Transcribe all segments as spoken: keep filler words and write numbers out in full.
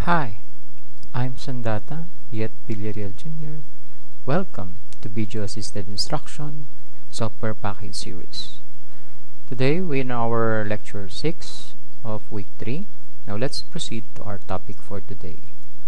Hi, I'm Sandata, yet Villarreal Junior Welcome to Video Assisted Instruction Software Package Series. Today we're in our lecture six of week three. Now let's proceed to our topic for today.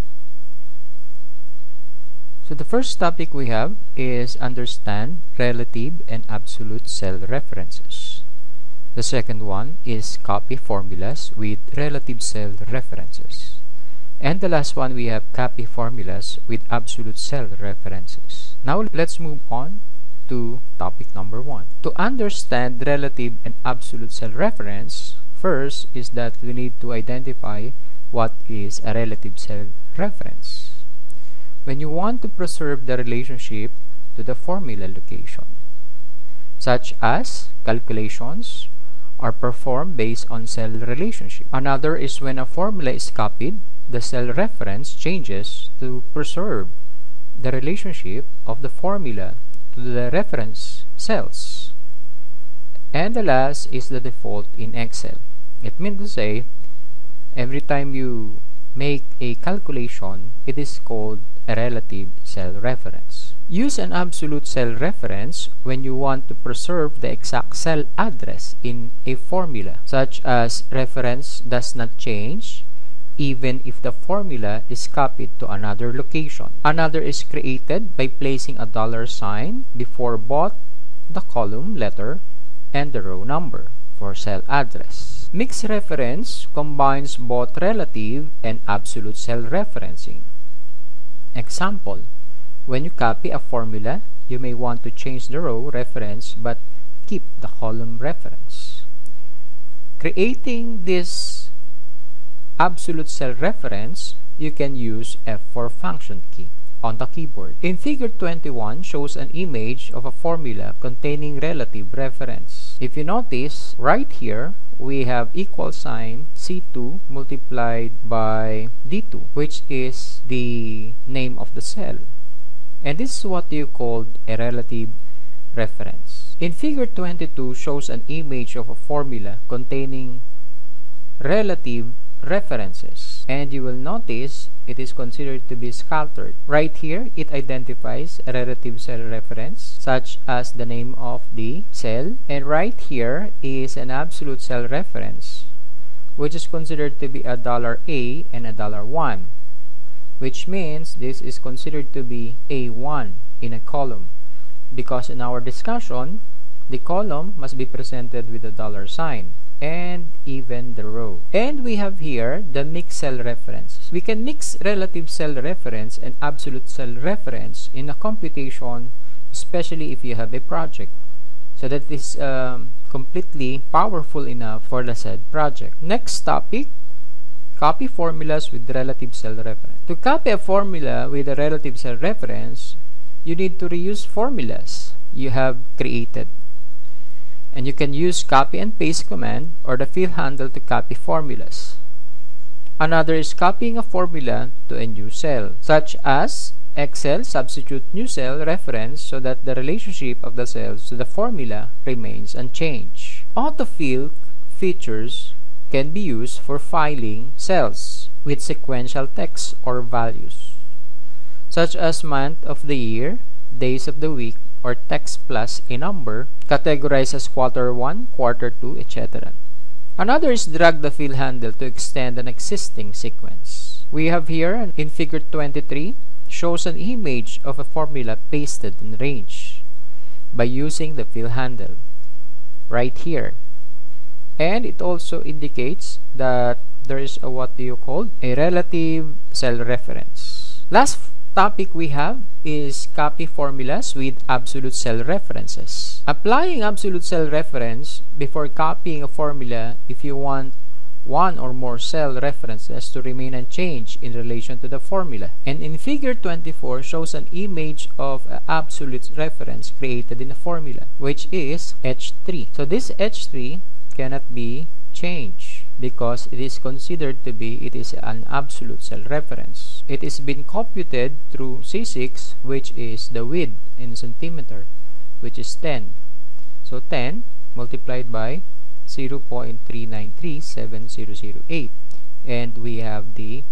So the first topic we have is understand relative and absolute cell references. The second one is copy formulas with relative cell references. And the last one, we have copy formulas with absolute cell references. Now let's move on to topic number one. To understand relative and absolute cell reference, first is that we need to identify what is a relative cell reference. When you want to preserve the relationship to the formula location, such as calculations are performed based on cell relationship. Another is when a formula is copied, the cell reference changes to preserve the relationship of the formula to the reference cells. And the last is the default in Excel. It means to say, every time you make a calculation, it is called a relative cell reference. Use an absolute cell reference when you want to preserve the exact cell address in a formula, such as reference does not change even if the formula is copied to another location. Another is created by placing a dollar sign before both the column letter and the row number for cell address. Mixed reference combines both relative and absolute cell referencing. Example, when you copy a formula, you may want to change the row reference but keep the column reference. Creating this absolute cell reference, you can use F four function key on the keyboard. In figure twenty-one shows an image of a formula containing relative reference. If you notice, right here, we have equal sign C two multiplied by D two, which is the name of the cell. And this is what you call a relative reference. In figure twenty-two shows an image of a formula containing relative references, and you will notice it is considered to be scattered. Right here, it identifies a relative cell reference such as the name of the cell, and right here is an absolute cell reference which is considered to be a dollar A and a dollar one, which means this is considered to be A one in a column, because in our discussion the column must be presented with a dollar sign, and even the row. And we have here the mixed cell reference. We can mix relative cell reference and absolute cell reference in a computation, especially if you have a project, so that is um, completely powerful enough for the said project. Next topic, copy formulas with relative cell reference. To copy a formula with a relative cell reference, you need to reuse formulas you have created. And you can use copy and paste command or the fill handle to copy formulas. Another is copying a formula to a new cell, such as Excel substitute new cell reference so that the relationship of the cells to the formula remains unchanged. Autofill features can be used for filing cells with sequential text or values, such as month of the year, days of the week, or text plus a number, categorized as quarter one, quarter two, et cetera. Another is drag the fill handle to extend an existing sequence. We have here in figure twenty-three shows an image of a formula pasted in range by using the fill handle right here. And it also indicates that there is a what do you call a relative cell reference. Last topic we have is copy formulas with absolute cell references. Applying absolute cell reference before copying a formula if you want one or more cell references to remain unchanged in relation to the formula. And in figure twenty-four shows an image of an absolute reference created in a formula, which is H three. So this H three cannot be changed because it is considered to be it is an absolute cell reference. It is been computed through C six, which is the width in centimeter, which is ten. So ten multiplied by zero point three nine three seven zero zero eight, and we have the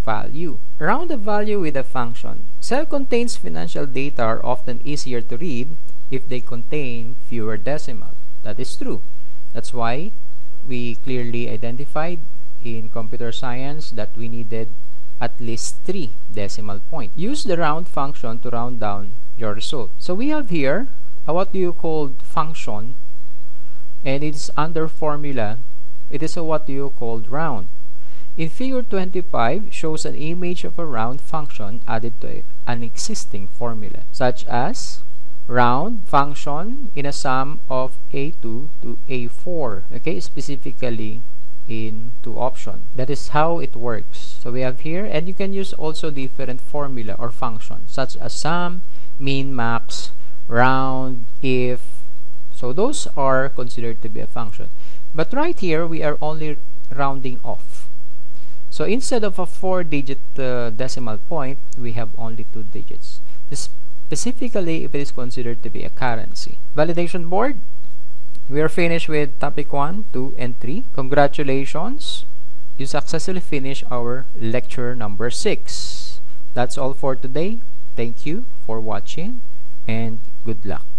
value. Round a value with a function. Cell contains financial data are often easier to read if they contain fewer decimals. That is true. That's why we clearly identified in computer science that we needed at least three decimal points. Use the round function to round down your result. So we have here a what do you call function, and it is under formula. It is a what do you call round. In figure twenty-five shows an image of a round function added to a, an existing formula, such as round function in a sum of A two to A four, okay, specifically in two option. That is how it works. So we have here, and you can use also different formula or function such as sum, min, max, round, if. So those are considered to be a function. But right here we are only rounding off. So instead of a four digit uh, decimal point, we have only two digits. Specifically if it is considered to be a currency. Validation board. We are finished with topic one, two, and three. Congratulations! You successfully finished our lecture number six. That's all for today. Thank you for watching and good luck.